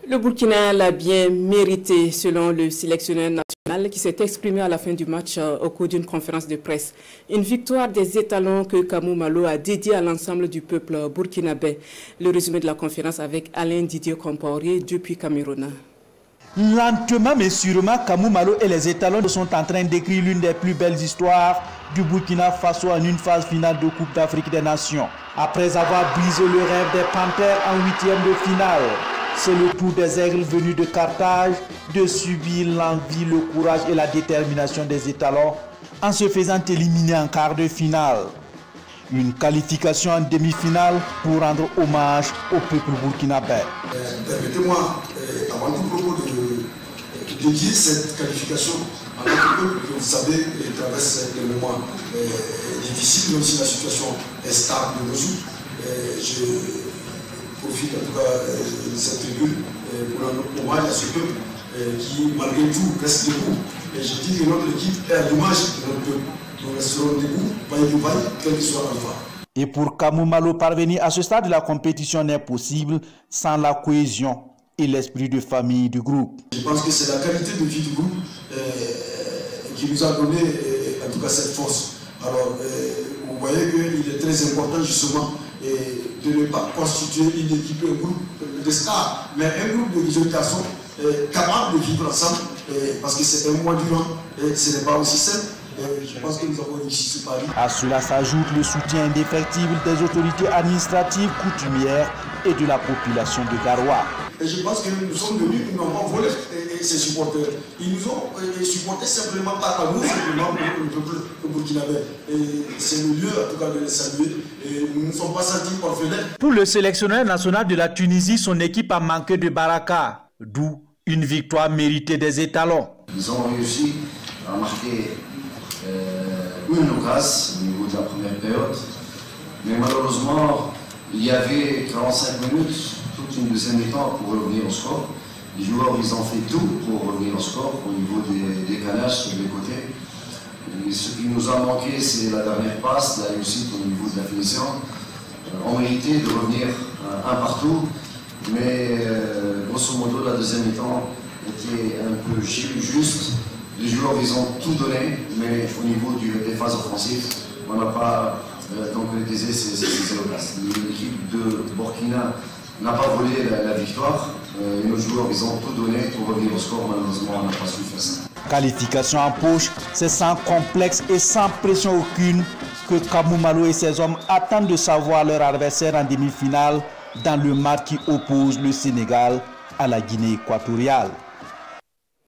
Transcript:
Le Burkina l'a bien mérité selon le sélectionneur national qui s'est exprimé à la fin du match au cours d'une conférence de presse. Une victoire des étalons que Kamou Malo a dédiée à l'ensemble du peuple burkinabé. Le résumé de la conférence avec Alain Didier Compaoré depuis Cameroun. Lentement mais sûrement, Kamou Malo et les étalons sont en train d'écrire l'une des plus belles histoires du Burkina Faso en une phase finale de Coupe d'Afrique des Nations. Après avoir brisé le rêve des Panthères en huitième de finale, c'est le tour des aigles venus de Carthage de subir l'envie, le courage et la détermination des étalons en se faisant éliminer en quart de finale. Une qualification en demi-finale pour rendre hommage au peuple burkinabé. Permettez-moi, avant tout propos, de dédier cette qualification à notre peuple que vous savez traverse des moments difficiles, même si la situation est stable de nos jours. Je profite en tout cas de cette tribune pour rendre hommage à ce peuple qui, malgré tout, reste debout. Et je dis que notre équipe est à l'image de notre peuple. Nous resterons debout, vaille du vaille, quel que soit l'alpha. Et pour Kamou Malo, parvenir à ce stade de la compétition n'est possible sans la cohésion et l'esprit de famille du groupe. Je pense que c'est la qualité de vie du groupe qui nous a donné en tout cas cette force. Alors, vous voyez qu'il est très important justement de ne pas constituer une équipe, un groupe de stars, mais un groupe de jeunes garçons capables de vivre ensemble, parce que c'est un mois durant et ce n'est pas aussi simple. Je pense que nous avons réussi ce pari. À cela s'ajoute le soutien indéfectible des autorités administratives, coutumières et de la population de Garoua. Et je pense que nous sommes venus, nous n'avons pas volé ces supporters. Ils nous ont supportés simplement par amour, simplement pour le peuple burkinabé. Et c'est le lieu en tout cas de les saluer. Et nous ne nous sommes pas sentis orphelins. Pour le sélectionneur national de la Tunisie, son équipe a manqué de baraka, d'où une victoire méritée des étalons. Ils ont réussi à marquer une occasion au niveau de la première période, mais malheureusement il y avait 45 minutes, toute une deuxième mi-temps pour revenir au score. Les joueurs ils ont fait tout pour revenir au score au niveau des décalages sur les côtés. Et ce qui nous a manqué c'est la dernière passe, la réussite au niveau de la finition. On méritait de revenir un partout, mais grosso modo la deuxième mi-temps était un peu juste. Les joueurs, ils ont tout donné, mais au niveau des phases offensives, on n'a pas concrétisé ces occasions. L'équipe de Burkina n'a pas volé la victoire. Et nos joueurs, ils ont tout donné pour revenir au score. Malheureusement, on n'a pas su faire ça. Qualification en poche, c'est sans complexe et sans pression aucune que Kamou Malo et ses hommes attendent de savoir leur adversaire en demi-finale dans le match qui oppose le Sénégal à la Guinée équatoriale.